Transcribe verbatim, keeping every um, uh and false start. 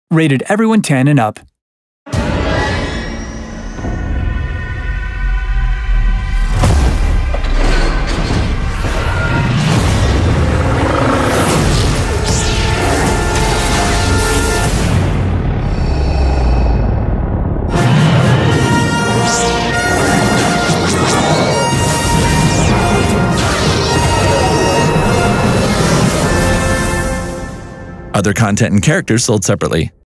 Rated everyone ten and up. Other content and characters sold separately.